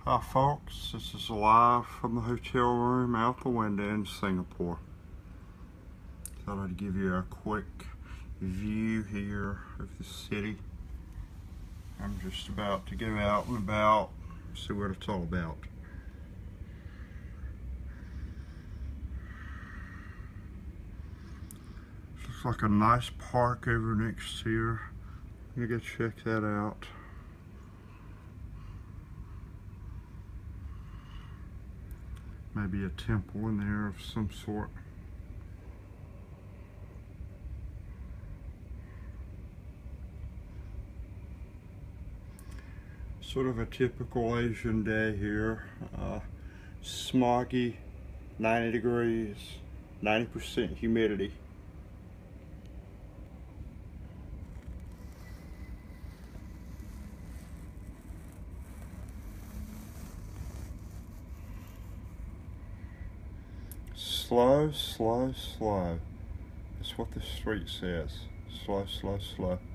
Hi folks, this is live from the hotel room out the window in Singapore. Thought I'd give you a quick view here of the city. I'm just about to go out and about, see what it's all about. Looks like a nice park over next here. You go check that out. Maybe a temple in there of some sort. Sort of a typical Asian day here. Smoggy, 90 degrees, 90% humidity. Slow, slow, slow. That's what the street says. Slow, slow, slow.